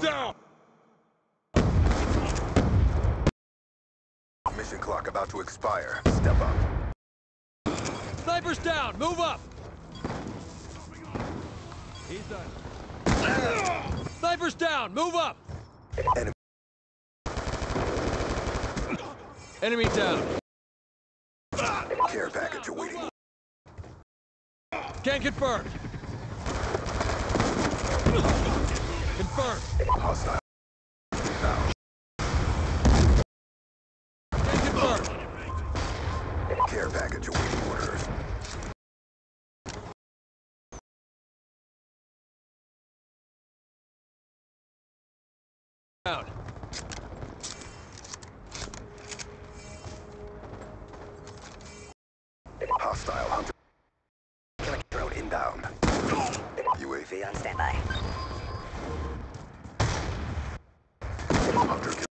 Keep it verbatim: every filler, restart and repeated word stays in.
down! Mission clock about to expire. Step up. Sniper's down! Move up! He's done. Sniper's down! Move up! Enemy. Enemy down. Care package awaiting. Can confirm. Confirmed. Hostile. Now. Can confirm. Care package awaiting orders. Down. Hostile hunter.